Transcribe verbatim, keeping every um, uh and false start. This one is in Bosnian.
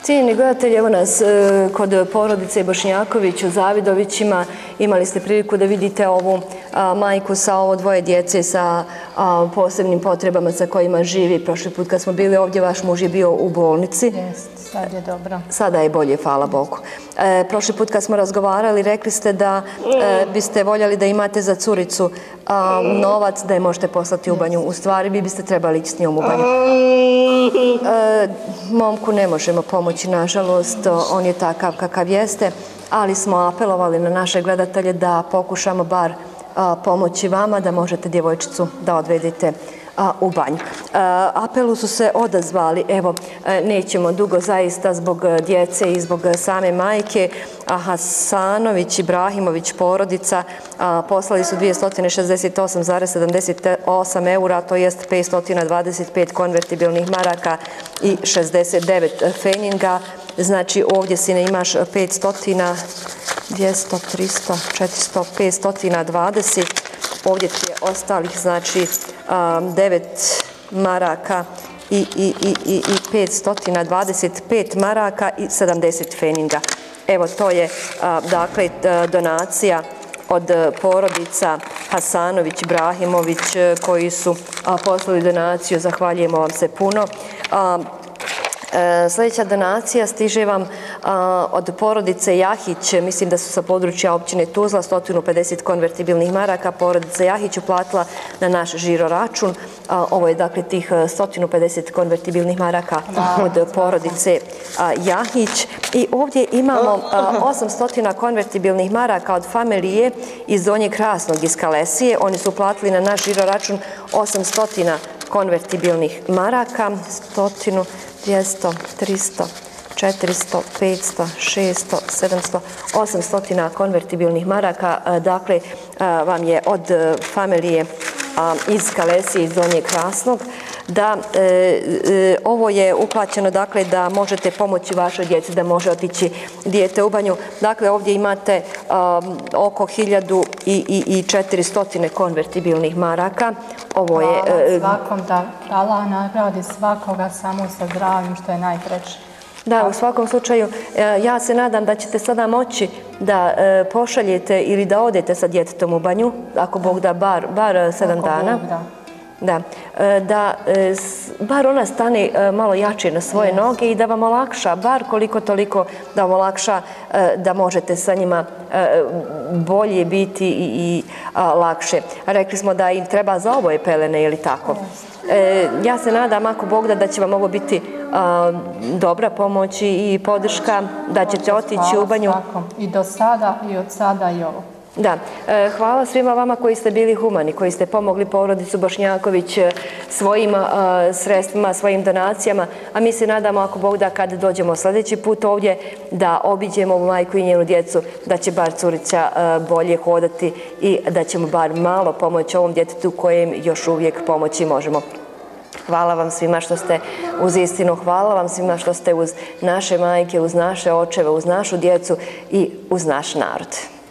Cijenjeni gledatelji, evo nas kod porodice Bošnjaković u Zavidovićima. Imali ste priliku da vidite ovu majku sa ovo dvoje djece sa posebnim potrebama sa kojima živi. Prošli put kad smo bili ovdje, vaš muž je bio u bolnici. Jeste, sad je dobro. Sada je bolje, hvala Bogu. Prošli put kad smo razgovarali, rekli ste da biste voljeli da imate za curicu novac da je možete poslati u banju. U stvari, vi biste trebali ići s njom u banju. Momku ne možemo pomoći, nažalost, on je takav kakav jeste, ali smo apelovali na naše gledatelje da pokušamo bar pomoći vama, da možete djevojčicu da odvedete u banju. Apelu su se odazvali, evo, nećemo dugo zaista zbog djece i zbog same majke. Hasanović, Ibrahimović, porodica, poslali su dvjesto šezdeset osam zarez sedamdeset osam eura, to jest petsto dvadeset pet konvertibilnih maraka i šezdeset devet feninga. Znači ovdje sine imaš petsto, dvjesto, tristo, četiristo, petsto dvadeset. Ovdje ti je ostalih, znači, devet maraka i petsto dvadeset pet maraka i sedamdeset feninga. Evo, to je, dakle, donacija od porodica Hasanović, Ibrahimović, koji su poslali donaciju. Zahvaljujemo vam se puno. Sljedeća donacija stiže vam od porodice Jahić, mislim da su sa područja općine Tuzla, sto pedeset konvertibilnih maraka. Porodica Jahić uplatila na naš žiro račun. Ovo je dakle tih sto pedeset konvertibilnih maraka od porodice Jahić. I ovdje imamo osamsto konvertibilnih maraka od familije iz Donjeg Krasnog, iz Kalesije. Oni su uplatili na naš žiro račun osamsto konvertibilnih maraka, stotinu, dvjesto, tristo, četiristo, petsto, šesto, sedamsto, osamsto konvertibilnih maraka. Dakle, vam je od familije iz Kalesije, iz Donjeg Krasnog, da ovo je uplaćeno, dakle, da možete pomoći vašoj djeci, da može otići dijete u banju. Dakle, ovdje imate oko hiljadu i četiristo konvertibilnih maraka. Ovo je... Hvala svakom da Allah nagradi svakoga samo sa zdravim, što je najpreče. Da, u svakom slučaju, ja se nadam da ćete sada moći da pošaljete ili da odete sa djetetom u banju, ako Bog da, bar sedam dana. Da, da bar ona stane malo jače na svoje noge i da vam olakša, bar koliko toliko da vam olakša, da možete sa njima bolje biti i lakše. Rekli smo da im treba za oboje pelene, je li tako? Ja se nadam, ako Bog da, da će vam ovo biti dobra pomoć i podrška, da ćete otići u banju. I do sada, i od sada, i ovo. Da, hvala svima vama koji ste bili humani, koji ste pomogli porodicu Bošnjaković svojim sredstvima, svojim donacijama, a mi se nadamo, ako Bog da, kad dođemo sljedeći put ovdje, da obiđemo ovu majku i njenu djecu, da će bar curica bolje hodati i da ćemo bar malo pomoći ovom djetetu kojem još uvijek pomoći možemo. Hvala vam svima što ste uz istinu, hvala vam svima što ste uz naše majke, uz naše očeve, uz našu djecu i uz naš narod.